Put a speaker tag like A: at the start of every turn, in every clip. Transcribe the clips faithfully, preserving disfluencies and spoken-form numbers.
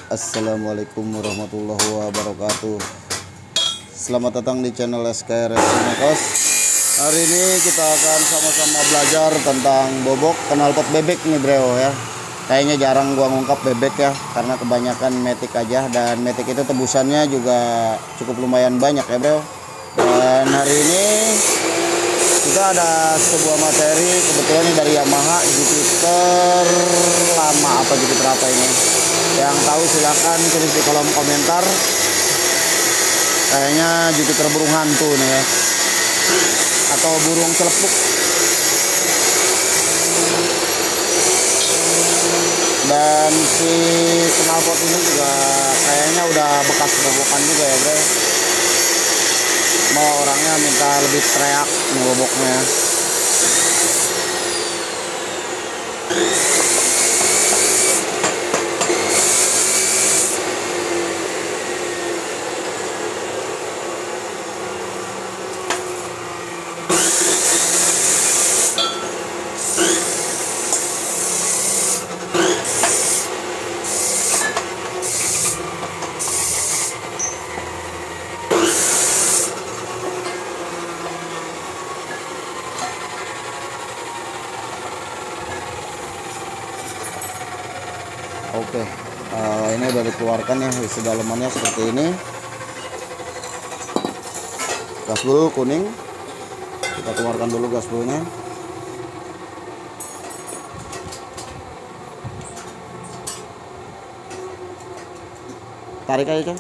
A: Assalamualaikum warahmatullahi wabarakatuh. Selamat datang di channel S K R Mekos. Hari ini kita akan sama-sama belajar tentang bobok knalpot bebek nih bro ya. Kayaknya jarang gua ngungkap bebek ya, karena kebanyakan metik aja, dan metik itu tebusannya juga cukup lumayan banyak ya bro. Dan hari ini kita ada sebuah materi, kebetulan ini dari Yamaha Jupiter lama apa Jupiter apa ini. Yang tahu silahkan tulis di kolom komentar. Kayaknya Jupiter burung hantu nih ya, atau burung celepuk. Dan si knalpot ini juga kayaknya udah bekas bobokan juga ya bro. Mau orangnya minta lebih teriak nih boboknya. Oke, uh, ini udah dikeluarkan ya, isi dalamannya seperti ini. Gasbul kuning, kita keluarkan dulu gasbulnya. Tarik aja kan.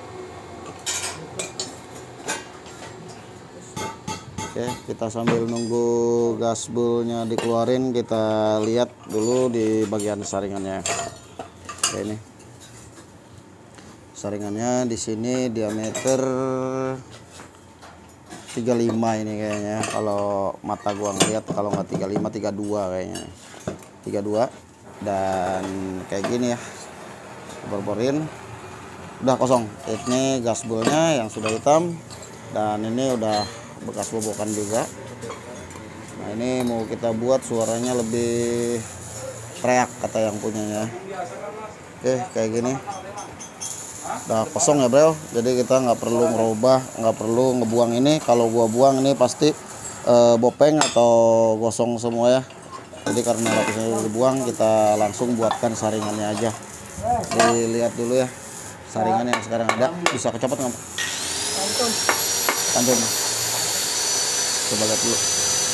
A: Oke, kita sambil nunggu gasbulnya dikeluarin, kita lihat dulu di bagian saringannya. Oke, ini saringannya di sini diameter tiga puluh lima ini kayaknya, kalau mata gua ngeliat, kalau nggak tiga puluh lima tiga puluh dua kayaknya, tiga puluh dua. Dan kayak gini ya, borborin udah kosong. Ini gasbulnya yang sudah hitam, dan ini udah bekas bobokan juga. Nah, ini mau kita buat suaranya lebih teriak kata yang punyanya. Oke, kayak gini udah kosong ya bro, jadi kita nggak perlu ngerubah, nggak perlu ngebuang ini. Kalau gua buang ini pasti e, bopeng atau gosong semua ya. Jadi karena lapisnya udah dibuang, kita langsung buatkan saringannya aja. Dilihat dulu ya saringan yang sekarang ada, bisa kecopot nggak? Kantun. Kantun. Coba lihat dulu.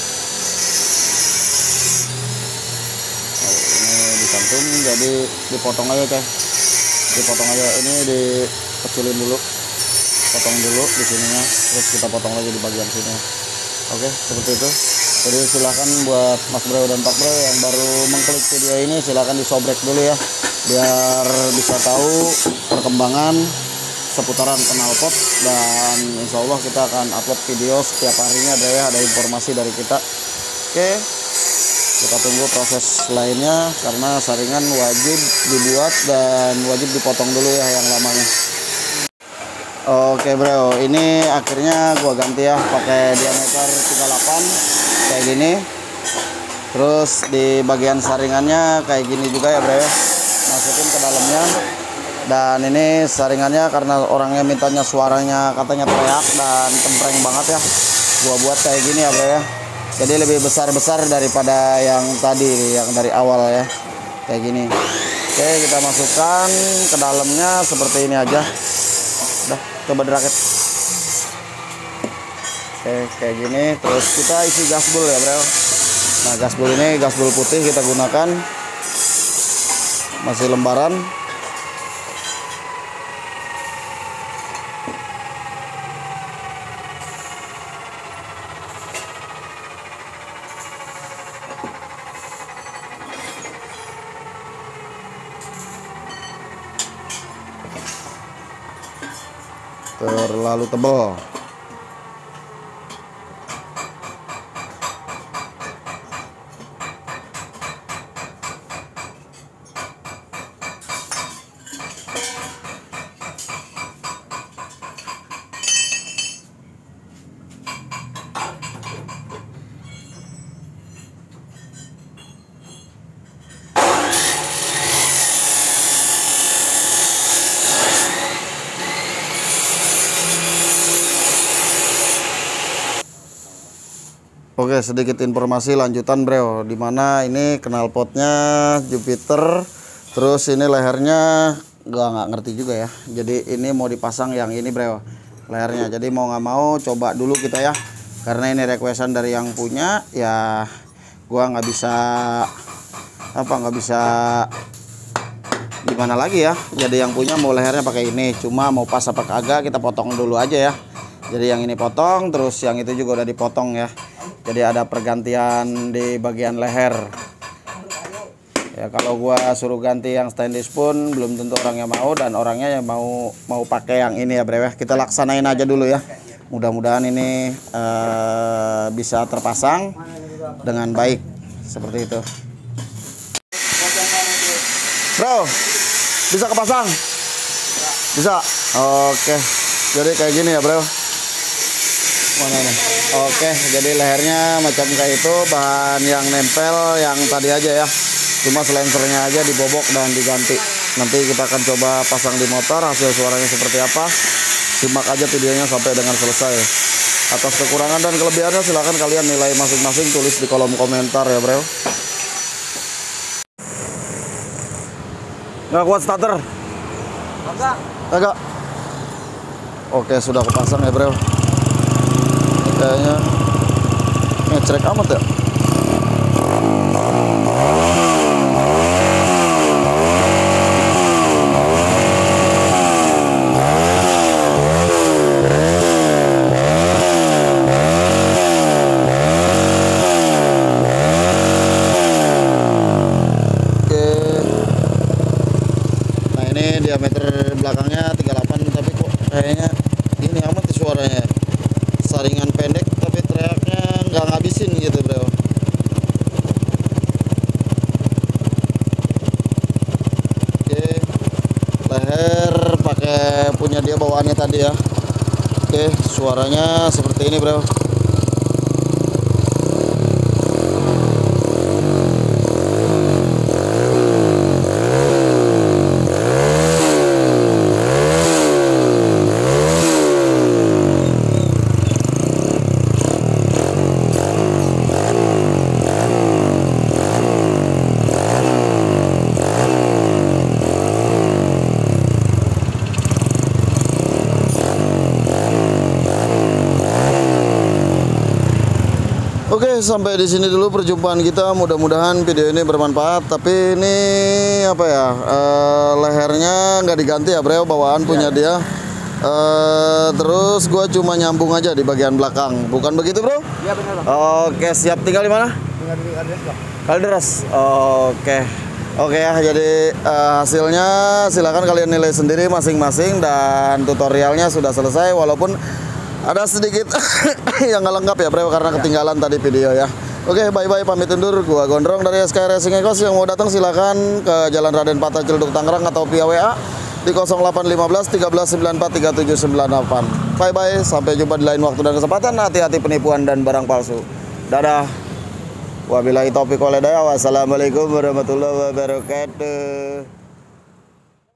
A: Dikantum, jadi dipotong aja teh, dipotong aja. Ini dikecilin dulu, potong dulu di sininya, terus kita potong lagi di bagian sini. Oke, seperti itu. Jadi silahkan buat Mas Bro dan Pak Bro yang baru mengklik video ini, silahkan disobrek dulu ya, biar bisa tahu perkembangan seputaran knalpot. Dan insya Allah kita akan upload video setiap harinya ada ya, ada informasi dari kita. Oke, kita tunggu proses lainnya, karena saringan wajib dibuat dan wajib dipotong dulu ya yang lamanya. Oke bro, ini akhirnya gua ganti ya pakai diameter tiga puluh delapan kayak gini. Terus di bagian saringannya kayak gini juga ya bro ya, masukin ke dalamnya. Dan ini saringannya karena orangnya mintanya suaranya katanya teriak dan tempreng banget ya, gua buat kayak gini ya bro ya. Jadi lebih besar-besar daripada yang tadi, yang dari awal ya, kayak gini. Oke, kita masukkan ke dalamnya seperti ini aja. Udah, coba dirakit. Oke, kayak gini. Terus kita isi gasbul ya bro. Nah, gasbul ini gasbul putih kita gunakan, masih lembaran. Terlalu tebal. Oke, sedikit informasi lanjutan bro, dimana ini knalpotnya Jupiter, terus ini lehernya gua nggak ngerti juga ya. Jadi ini mau dipasang yang ini bro, lehernya. Jadi mau nggak mau coba dulu kita ya, karena ini requestan dari yang punya ya. Gua nggak bisa apa nggak bisa gimana lagi ya. Jadi yang punya mau lehernya pakai ini, cuma mau pas apa kagak kita potong dulu aja ya. Jadi yang ini potong, terus yang itu juga udah dipotong ya. Jadi ada pergantian di bagian leher. Ya kalau gua suruh ganti yang stainless pun belum tentu orangnya mau, dan orangnya yang mau mau pakai yang ini ya bro. Kita laksanain aja dulu ya. Mudah-mudahan ini uh, bisa terpasang dengan baik seperti itu. Bro, bisa kepasang? Bisa. Oke. Jadi kayak gini ya bro. Mana nih? Oke, jadi lehernya macam kayak itu, bahan yang nempel yang tadi aja ya. Cuma selensernya aja dibobok dan diganti. Nanti kita akan coba pasang di motor, hasil suaranya seperti apa. Simak aja videonya sampai dengan selesai. Atas kekurangan dan kelebihannya silahkan kalian nilai masing-masing, tulis di kolom komentar ya bro. Nggak kuat starter? Enggak. Enggak. Oke, sudah kepasang ya bro. Kayaknya ngecek amat ya. Diameter belakangnya tiga puluh delapan, tapi kok kayaknya ini amat sih suaranya. Saringan pendek tapi teriaknya nggak ngabisin gitu bro. Oke, leher pakai punya dia bawaannya tadi ya. Oke, suaranya seperti ini bro. Oke, sampai di sini dulu perjumpaan kita. Mudah-mudahan video ini bermanfaat. Tapi ini apa ya? Uh, lehernya nggak diganti ya, bro. Bawaan punya dia. Uh, terus gua cuma nyambung aja di bagian belakang. Bukan begitu, bro?
B: Iya benar, Bang.
A: Oke, siap. Tinggal di mana?
B: Tinggal di Kalideres, Bang.
A: Kalideres. Oke. Oke ya, jadi uh, hasilnya silakan kalian nilai sendiri masing-masing, dan tutorialnya sudah selesai walaupun ada sedikit yang nggak lengkap ya bro, karena ketinggalan tadi video ya. Oke, bye-bye, pamit undur. Gua Gondrong dari S K I Racing Ecos. Yang mau datang silakan ke Jalan Raden Patah, Ciledug, Tangerang, atau via W A di nol delapan lima belas tiga belas sembilan empat tiga tujuh sembilan delapan. Bye-bye, sampai jumpa di lain waktu dan kesempatan. Hati-hati penipuan dan barang palsu. Dadah. Wabillahi taufiq wal hidayah. Wassalamualaikum warahmatullahi wabarakatuh.